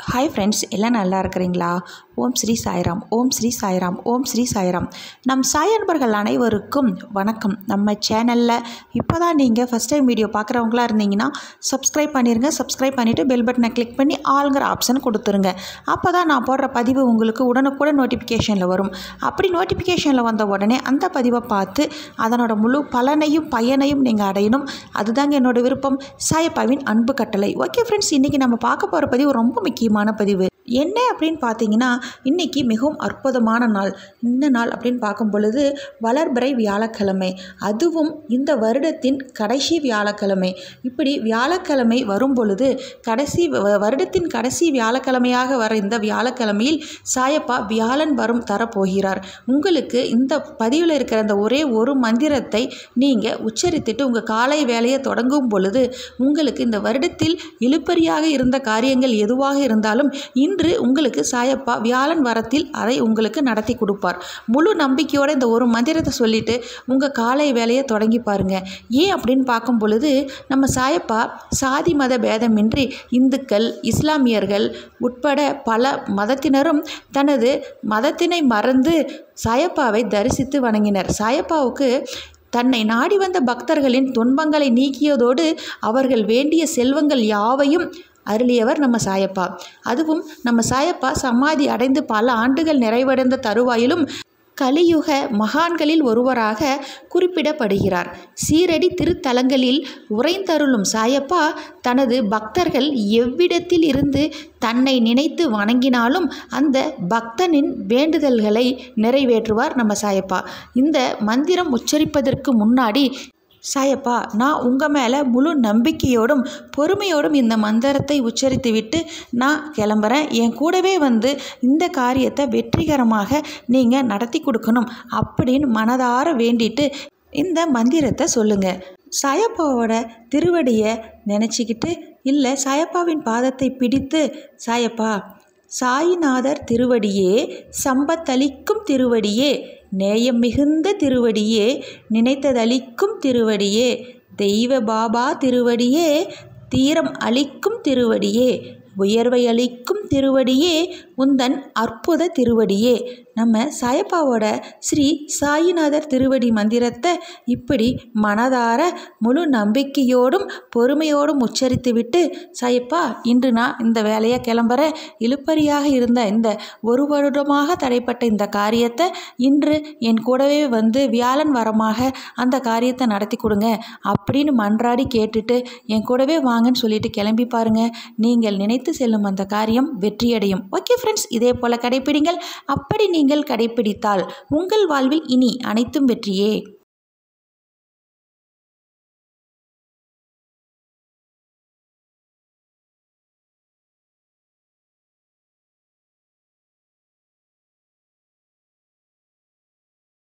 Hi friends, எல்லாம் நல்லா இருக்கிறீங்களா? ஓம் ஸ்ரீ சாய்ராம், ஓம் ஸ்ரீ சாய்ராம், ஓம் ஸ்ரீ சாய்ராம். நம் சாய் அன்பர்கள் அனைவருக்கும் வணக்கம். நம்ம சேனலில் இப்போ தான் நீங்கள் ஃபஸ்ட் டைம் வீடியோ பார்க்குறவங்களா இருந்தீங்கன்னா சப்ஸ்கிரைப் பண்ணிடுங்க. சப்ஸ்கிரைப் பண்ணிவிட்டு பெல் பட்டனை கிளிக் பண்ணி ஆளுங்கிற ஆப்ஷன் கொடுத்துருங்க. அப்போ தான் நான் போடுற பதிவு உங்களுக்கு உடனுக்குடன் நோட்டிஃபிகேஷனில் வரும். அப்படி நோட்டிஃபிகேஷனில் வந்த உடனே அந்த பதிவை பார்த்து அதனோட முழு பலனையும் பயனையும் நீங்கள் அடையணும். அதுதாங்க என்னோடய விருப்பம். சாயப்பாவின் அன்பு கட்டளை. ஓகே ஃப்ரெண்ட்ஸ், இன்றைக்கி நம்ம பார்க்க போகிற பதிவு ரொம்ப முக்கியமான பதிவு. என்ன அப்படின்னு பார்த்தீங்கன்னா, இன்றைக்கி மிகவும் அற்புதமான நாள். இந்த நாள் அப்படின்னு பார்க்கும் பொழுது வளர்பிறை வியாழக்கிழமை, அதுவும் இந்த வருடத்தின் கடைசி வியாழக்கிழமை. இப்படி வியாழக்கிழமை வரும் பொழுது வருடத்தின் கடைசி வியாழக்கிழமையாக வர இந்த வியாழக்கிழமையில் சாயப்பா வியாழன் வரும் தரப்போகிறார். உங்களுக்கு இந்த பதிவில் இருக்கிற அந்த ஒரே ஒரு மந்திரத்தை நீங்கள் உச்சரித்துட்டு உங்கள் காலை வேலையை தொடங்கும் பொழுது உங்களுக்கு இந்த வருடத்தில் இழுபறியாக இருந்த காரியங்கள் எதுவாக இருந்தாலும் இன்று உங்களுக்கு சாயப்பா வியாழன் வரத்தில் அதை உங்களுக்கு நடத்தி கொடுப்பார். முழு நம்பிக்கையோடு இந்த ஒரு மந்திரத்தை சொல்லிட்டு உங்கள் காலை வேலையை தொடங்கி பாருங்க. ஏன் அப்படின்னு பார்க்கும் பொழுது நம்ம சாயப்பா சாதி மத பேதமின்றி இந்துக்கள், இஸ்லாமியர்கள் உட்பட பல மதத்தினரும் தனது மதத்தினை மறந்து சாயப்பாவை தரிசித்து வணங்கினர். சாயப்பாவுக்கு தன்னை நாடி வந்த பக்தர்களின் துன்பங்களை நீக்கியதோடு அவர்கள் வேண்டிய செல்வங்கள் யாவையும் அருளியவர் நம்ம சாயப்பா. அதுவும் நம்ம சாயப்பா சமாதி அடைந்து பல ஆண்டுகள் நிறைவடைந்த தருவாயிலும் கலியுக மகான்களில் ஒருவராக குறிப்பிடப்படுகிறார். சீரடி திருத்தலங்களில் உறைந்தருளும் சாயப்பா தனது பக்தர்கள் எவ்விடத்தில் இருந்து தன்னை நினைத்து வணங்கினாலும் அந்த பக்தனின் வேண்டுதல்களை நிறைவேற்றுவார் நம்ம சாயப்பா. இந்த மந்திரம் உச்சரிப்பதற்கு முன்னாடி, சாயப்பா, நான் உங்கள் மேலே முழு நம்பிக்கையோடும் பொறுமையோடும் இந்த மந்திரத்தை உச்சரித்து விட்டு நான் கிளம்புறேன். என் கூடவே வந்து இந்த காரியத்தை வெற்றிகரமாக நீங்கள் நடத்தி கொடுக்கணும் அப்படின்னு மனதார வேண்டிட்டு இந்த மந்திரத்தை சொல்லுங்கள். சாயப்பாவோட திருவடியை நினச்சிக்கிட்டு, இல்லை சாயப்பாவின் பாதத்தை பிடித்து, சாயப்பா, சாயிநாதர் திருவடியே, சம்பத்தளிக்கும் திருவடியே, நேயம் மிகுந்த திருவடியே, நினைத்ததளிக்கும் திருவடியே, தெய்வ பாபா திருவடியே, தீரம் அளிக்கும் திருவடியே, உயர்வை அளிக்கும் திருவடியே, உந்தன் அற்புத திருவடியே. நம்ம சாயப்பாவோட ஸ்ரீ சாயிநாதர் திருவடி மந்திரத்தை இப்படி மனதார முழு நம்பிக்கையோடும் பொறுமையோடும் உச்சரித்து விட்டு, சாயப்பா, இன்று நான் இந்த வேலையை கிளம்புறேன். இழுபறியாக இருந்த இந்த ஒரு வருடமாக தடைப்பட்ட இந்த காரியத்தை இன்று என் கூடவே வந்து வியாழன் வரமாக அந்த காரியத்தை நடத்தி கொடுங்க அப்படின்னு மன்றாடி கேட்டுட்டு என் கூடவே வாங்கன்னு சொல்லிட்டு கிளம்பி பாருங்க. நீங்கள் நினைத்து செல்லும் அந்த காரியம் வெற்றியடையும். ஓகே ஃப்ரெண்ட்ஸ், இதே போல கடைப்பிடிங்கள். அப்படி நீங்கள் கடைப்பிடித்தால் உங்கள் வாழ்வில் இனி அனைத்தும் வெற்றியே.